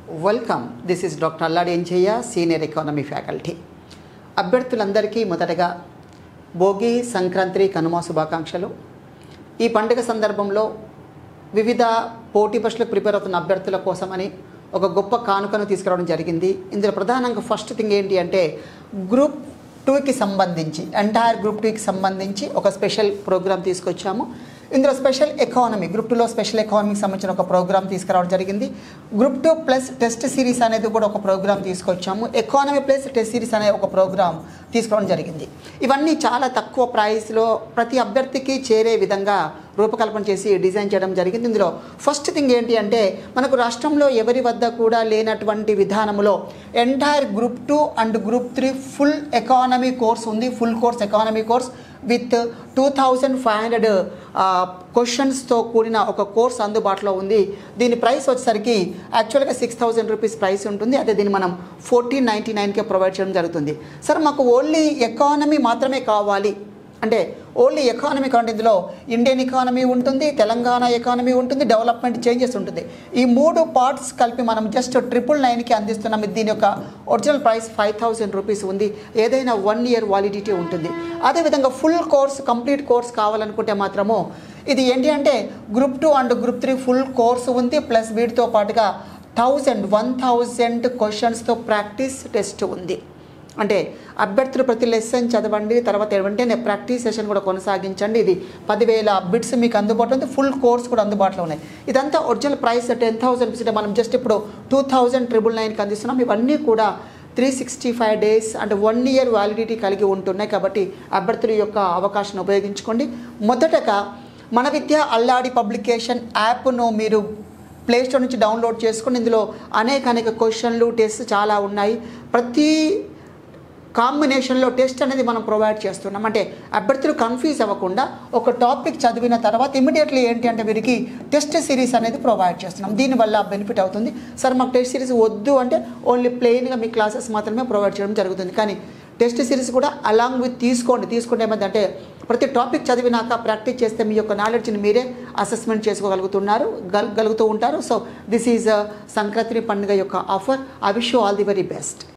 Welcome. This is doctor Alladi Enjaiah, senior economy faculty. అభ్యర్థులందరికీ మొదటగా భోగి, సంక్రాంతి, కనుమ శుభాకాంక్షలు. ఈ పండుగ సందర్భంలో వివిధ పోటీ పరీక్షలకు ప్రిపేర్ అవుతున్న అభ్యర్థుల కోసమని ఒక గొప్ప కానుకను తీసుకురావడం జరిగింది. ఇందులో ప్రధానంగా ఫస్ట్ థింగ్ ఏంటి అంటే గ్రూప్ 2కి సంబంధించి, ఎంటైర్ గ్రూప్ 2కి సంబంధించి ఒక స్పెషల్ ప్రోగ్రామ్ తీసుకొచ్చాము. ఇందులో స్పెషల్ ఎకానమీ, గ్రూప్ 2లో స్పెషల్ ఎకానమీకి సంబంధించిన ఒక ప్రోగ్రామ్ తీసుకురావడం జరిగింది. గ్రూప్ 2 ప్లస్ టెస్ట్ సిరీస్ అనేది కూడా ఒక ప్రోగ్రామ్ తీసుకొచ్చాము. ఎకానమీ ప్లస్ టెస్ట్ సిరీస్ అనే ఒక ప్రోగ్రామ్ తీసుకురావడం జరిగింది. ఇవన్నీ చాలా తక్కువ ప్రైస్లో ప్రతి అభ్యర్థికి చేరే విధంగా రూపకల్పన చేసి డిజైన్ చేయడం జరిగింది. ఇందులో ఫస్ట్ థింగ్ ఏంటి అంటే మనకు రాష్ట్రంలో ఎవరి వద్ద కూడా లేనటువంటి విధానంలో entire group 2 and group 3 full economy course ఉంది. Full course economy course with 2500 క్వశ్చన్స్తో కూడిన ఒక కోర్స్ అందుబాటులో ఉంది. దీని ప్రైస్ వచ్చేసరికి యాక్చువల్గా 6000 రూపీస్ ప్రైస్ ఉంటుంది. అదే దీన్ని మనం 1499కే ప్రొవైడ్ చేయడం జరుగుతుంది. సార్ మాకు ఓన్లీ ఎకానమీ మాత్రమే కావాలి అంటే ఓన్లీ ఎకానమీ కావాలి. ఇందులో ఇండియన్ ఎకానమీ ఉంటుంది, తెలంగాణ ఎకానమీ ఉంటుంది, డెవలప్మెంట్ చేంజెస్ ఉంటుంది. ఈ 3 పార్ట్స్ కలిపి మనం జస్ట్ 999కి అందిస్తున్నాం. దీని యొక్క ఒరిజినల్ ప్రైస్ 5000 రూపీస్ ఉంది. ఏదైనా 1 ఇయర్ వాలిడిటీ ఉంటుంది. అదేవిధంగా ఫుల్ కోర్స్, కంప్లీట్ కోర్స్ కావాలనుకుంటే మాత్రము ఇది ఏంటి అంటే group 2 and group 3 full course ఉంది. ప్లస్ వీటితో పాటుగా 1000 క్వశ్చన్స్తో ప్రాక్టీస్ టెస్ట్ ఉంది. అంటే అభ్యర్థులు ప్రతి లెసన్ చదవండి, తర్వాత వెంటనే ప్రాక్టీస్ సెషన్ కూడా కొనసాగించండి. ఇది 10,000 బిట్స్ మీకు అందుబాటులో ఉంది. ఫుల్ కోర్స్ కూడా అందుబాటులో ఉన్నాయి. ఇదంతా ఒరిజినల్ ప్రైస్ 10,000 రూపీస్. మనం జస్ట్ ఇప్పుడు 2999కి అందిస్తున్నాం. ఇవన్నీ కూడా 365 డేస్ అంటే 1 ఇయర్ వ్యాలిడిటీ కలిగి ఉంటున్నాయి. కాబట్టి అభ్యర్థుల యొక్క అవకాశాన్ని ఉపయోగించుకోండి. మొదటగా మన విద్య అల్లాడి పబ్లికేషన్ యాప్ను మీరు ప్లేస్టోర్ నుంచి డౌన్లోడ్ చేసుకుని ఇందులో అనేక క్వశ్చన్లు, టెస్ట్ చాలా ఉన్నాయి. ప్రతి కాంబినేషన్లో టెస్ట్ అనేది మనం ప్రొవైడ్ చేస్తున్నాం. అంటే అభ్యర్థులు కన్ఫ్యూజ్ అవ్వకుండా ఒక టాపిక్ చదివిన తర్వాత ఇమీడియట్లీ ఏంటి అంటే వీరికి టెస్ట్ సిరీస్ అనేది ప్రొవైడ్ చేస్తున్నాం. దీనివల్ల బెనిఫిట్ అవుతుంది. సార్ మాకు టెస్ట్ సిరీస్ వద్దు అంటే ఓన్లీ ప్లెయిన్గా మీ క్లాసెస్ మాత్రమే ప్రొవైడ్ చేయడం జరుగుతుంది. కానీ టెస్ట్ సిరీస్ కూడా అలాంగ్ విత్ తీసుకుంటే ఏమైందంటే ప్రతి టాపిక్ చదివినాక ప్రాక్టీస్ చేస్తే మీ యొక్క నాలెడ్జ్ని మీరే అసెస్మెంట్ చేసుకోగలుగుతూ ఉంటారు. సో దిస్ ఈజ్ సంక్రాంతి పండుగ యొక్క offer. I wish you all the very best.